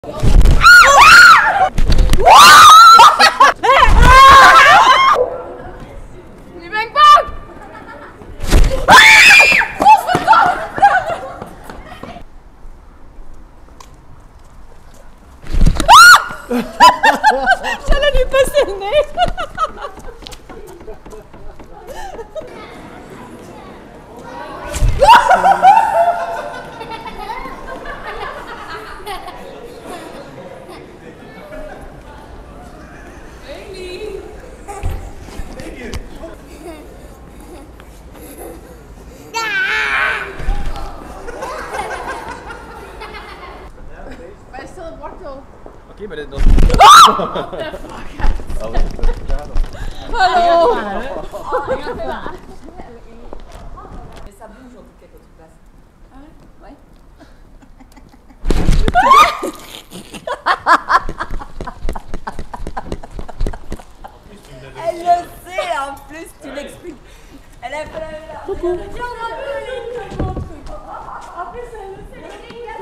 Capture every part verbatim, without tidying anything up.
J'allais lui passer le nez. Maar stel het wortel. Oké, maar dit nog. What the fuck? Hallo. Mais ça bouge en tout cas quand tu passes. Ah ouais? Ouais. Elle le sait en plus, tu l'expliques. Elle a fait la même. En plus, elle le sait.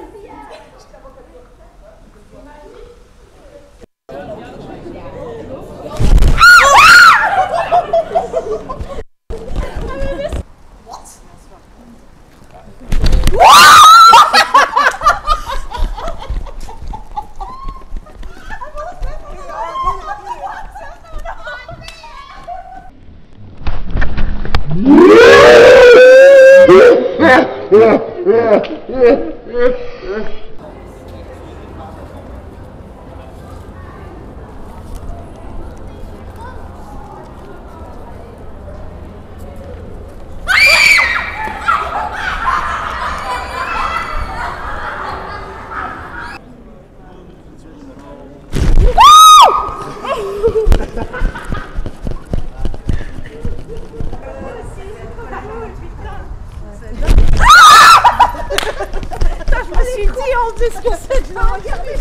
Je me suis dit en plus que c'est de la regarder.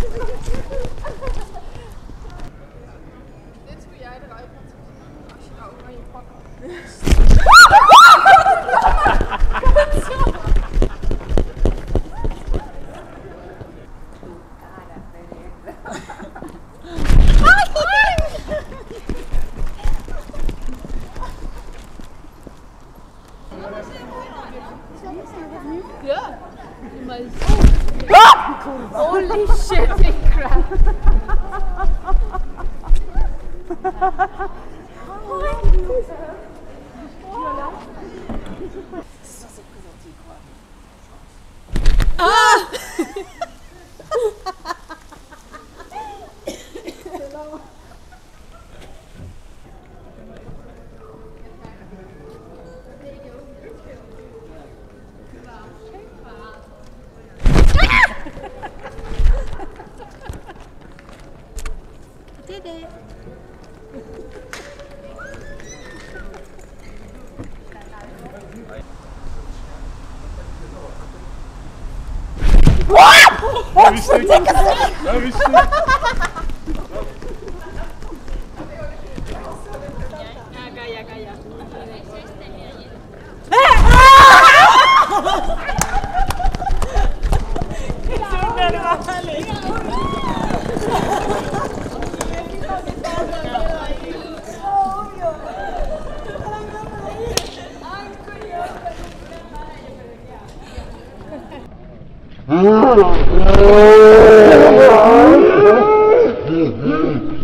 Dit is hoe jij eruit gaat zien als je nou ook maar je pak Ja. Holy shit, crap. Ah! Did it. Ja, wie steekt? Ja, wie steekt? Ja, ja, ja, ja. Mm-hmm.